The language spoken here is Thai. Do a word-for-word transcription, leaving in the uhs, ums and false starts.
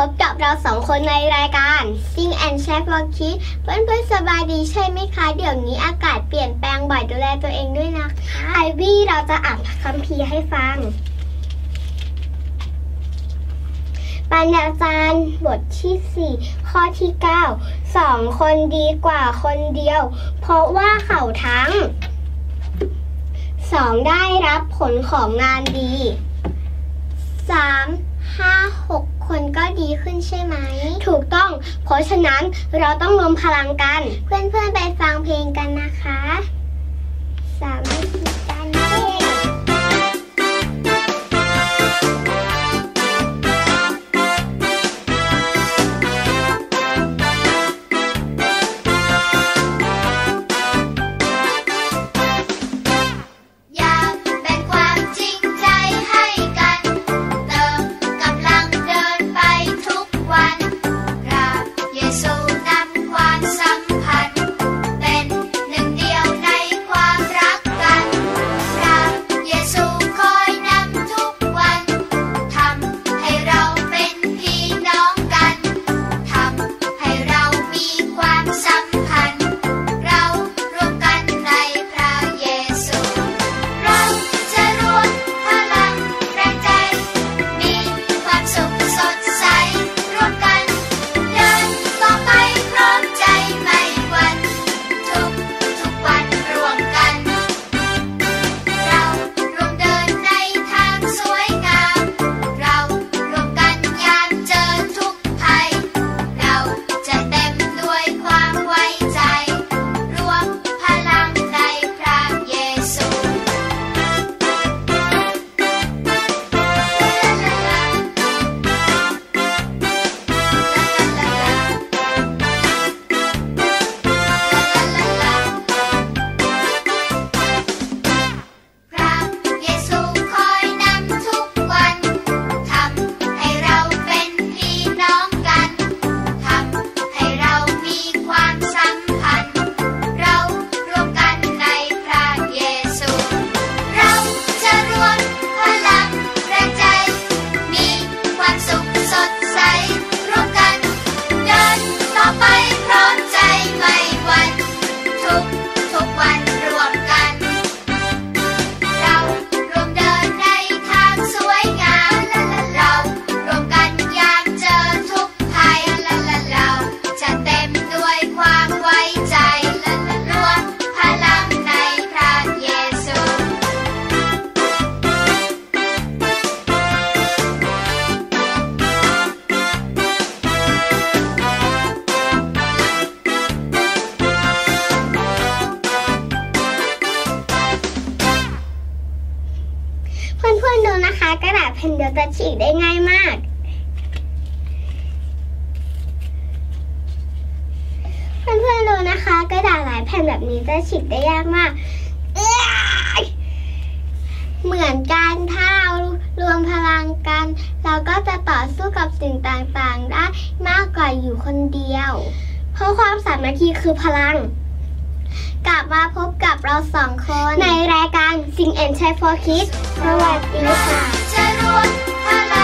บกับเราสองคนในรายการ Sing and Share for Kids เพื่อนๆสบายดีใช่ไหมคะเดี๋ยวนี้อากาศเปลี่ยนแปลงบ่อยดูแลตัวเองด้วยนะคะไอวี่เราจะอ่านคัมภีร์ให้ฟังปัญญาจารย์บทที่สี่ข้อที่เก้าสองคนดีกว่าคนเดียวเพราะว่าเขาทั้งสองได้รับผลของงานดีสามห้าหกคนก็ดีขึ้นใช่ไหมถูกต้องเพราะฉะนั้นเราต้องรวมพลังกันเพื่อนๆไปฟังเพลงกันนะคะสามัคคีกันเย้เพื่อนๆดูนะคะกระดาษแผ่นเดียวจะฉีกได้ง่ายมากเพื่อนๆดูนะคะกระดาษหลายแผ่นแบบนี้จะฉีกได้ยากมากเหมือนกันถ้าเรารวมพลังกันเราก็จะต่อสู้กับสิ่งต่างๆได้มากกว่าอยู่คนเดียวเพราะความสามัคคีคือพลังกลับมาพบกับเราสองคนในรายการ Sing and Share for Kids สวัสดีค่ะจะรวมพลัง